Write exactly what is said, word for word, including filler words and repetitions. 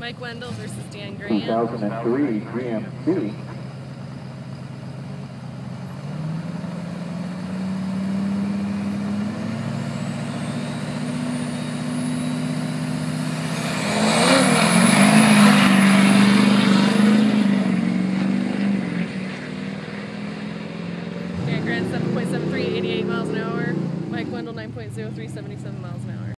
Mike Wendell versus Dan Graham. two thousand three G M C. Dan Graham seven point seven three, eighty-eight miles an hour. Mike Wendell nine point zero three, seventy-seven miles an hour.